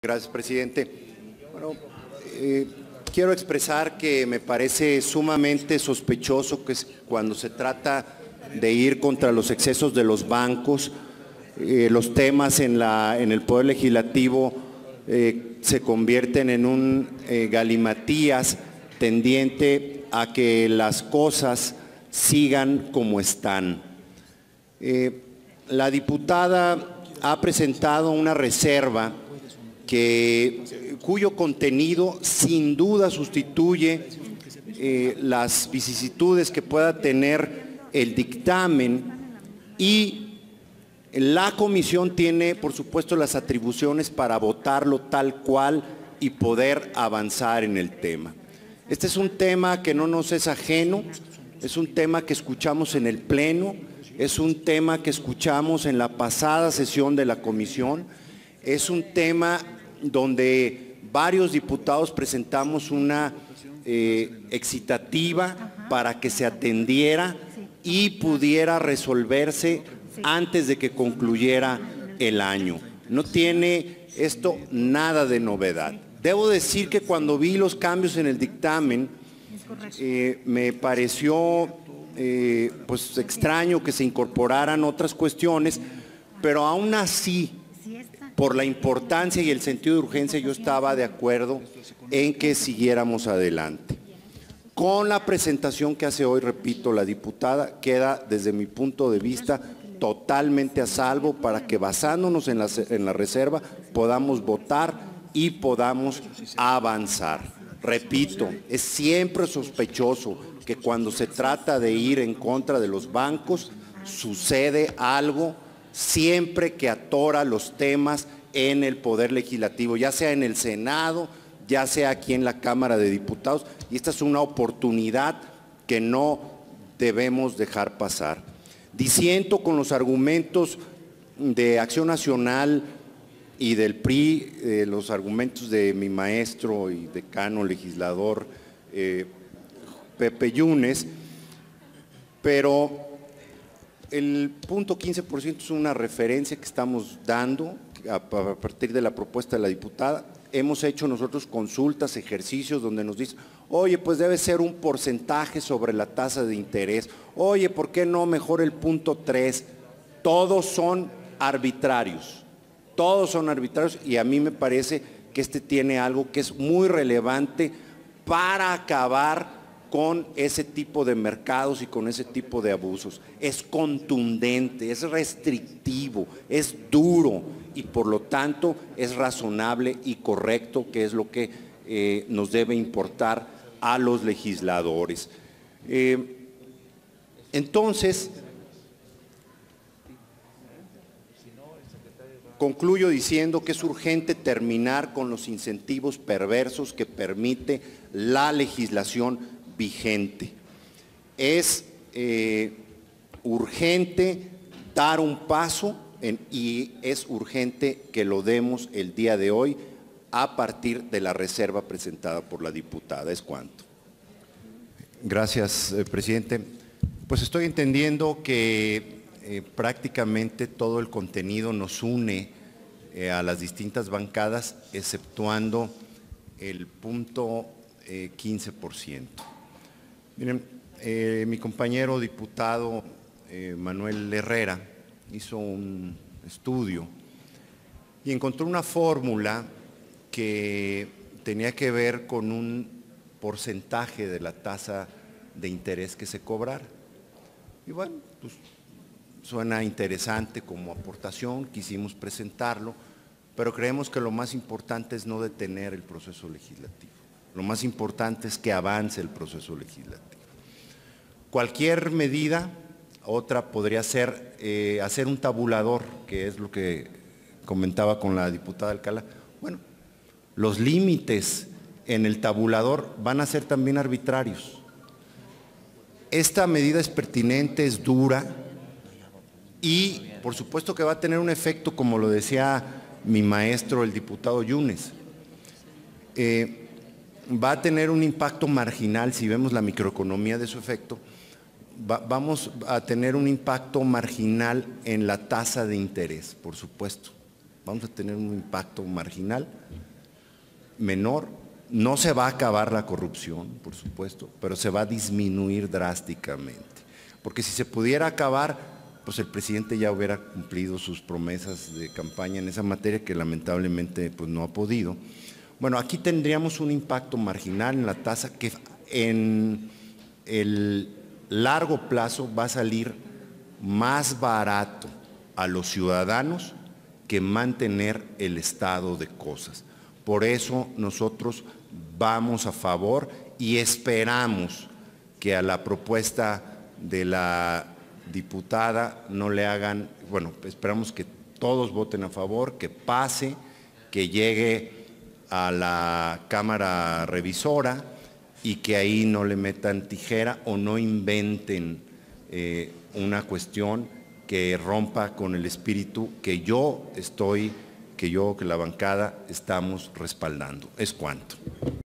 Gracias, presidente. Bueno, quiero expresar que me parece sumamente sospechoso que cuando se trata de ir contra los excesos de los bancos, los temas en el Poder Legislativo se convierten en un galimatías tendiente a que las cosas sigan como están. La diputada ha presentado una reserva cuyo contenido sin duda sustituye las vicisitudes que pueda tener el dictamen, y la comisión tiene, por supuesto, las atribuciones para votarlo tal cual y poder avanzar en el tema. Este es un tema que no nos es ajeno, es un tema que escuchamos en el Pleno, es un tema que escuchamos en la pasada sesión de la comisión, es un tema donde varios diputados presentamos una excitativa para que se atendiera y pudiera resolverse antes de que concluyera el año. No tiene esto nada de novedad. Debo decir que cuando vi los cambios en el dictamen, me pareció pues extraño que se incorporaran otras cuestiones, pero aún así, por la importancia y el sentido de urgencia, yo estaba de acuerdo en que siguiéramos adelante. Con la presentación que hace hoy, repito, la diputada, queda desde mi punto de vista totalmente a salvo para que, basándonos en la reserva, podamos votar y podamos avanzar. Repito, es siempre sospechoso que cuando se trata de ir en contra de los bancos sucede algo siempre que atora los temas en el Poder Legislativo, ya sea en el Senado, ya sea aquí en la Cámara de Diputados, y esta es una oportunidad que no debemos dejar pasar. Disiento con los argumentos de Acción Nacional y del PRI, los argumentos de mi maestro y decano legislador Pepe Yunes, pero el punto 15% es una referencia que estamos dando a partir de la propuesta de la diputada. Hemos hecho nosotros consultas, ejercicios donde nos dicen, oye, pues debe ser un porcentaje sobre la tasa de interés, oye, ¿por qué no mejor el punto 3? Todos son arbitrarios, y a mí me parece que este tiene algo que es muy relevante para acabar con ese tipo de mercados y con ese tipo de abusos. Es contundente, es restrictivo, es duro y por lo tanto es razonable y correcto, que es lo que nos debe importar a los legisladores. Entonces, concluyo diciendo que es urgente terminar con los incentivos perversos que permite la legislación vigente. Es urgente dar un paso y es urgente que lo demos el día de hoy a partir de la reserva presentada por la diputada. Es cuanto. Gracias, presidente. Pues estoy entendiendo que prácticamente todo el contenido nos une a las distintas bancadas, exceptuando el punto 15%. Miren, mi compañero diputado Manuel Herrera hizo un estudio y encontró una fórmula que tenía que ver con un porcentaje de la tasa de interés que se cobrara. Y bueno, pues suena interesante como aportación, quisimos presentarlo, pero creemos que lo más importante es no detener el proceso legislativo. Lo más importante es que avance el proceso legislativo. Cualquier medida, otra podría ser hacer un tabulador, que es lo que comentaba con la diputada Alcalá. Bueno, los límites en el tabulador van a ser también arbitrarios. Esta medida es pertinente, es dura y por supuesto que va a tener un efecto, como lo decía mi maestro, el diputado Yunes. Va a tener un impacto marginal, si vemos la microeconomía de su efecto, vamos a tener un impacto marginal en la tasa de interés, por supuesto. vamos a tener un impacto marginal menor. No se va a acabar la corrupción, por supuesto, pero se va a disminuir drásticamente. Porque si se pudiera acabar, pues el presidente ya hubiera cumplido sus promesas de campaña en esa materia, que lamentablemente pues no ha podido. Bueno, aquí tendríamos un impacto marginal en la tasa que en el largo plazo va a salir más barato a los ciudadanos que mantener el estado de cosas. Por eso nosotros vamos a favor y esperamos que a la propuesta de la diputada no le hagan, bueno, esperamos que todos voten a favor, que pase, que llegue a la Cámara Revisora y que ahí no le metan tijera o no inventen una cuestión que rompa con el espíritu que que la bancada estamos respaldando. Es cuanto.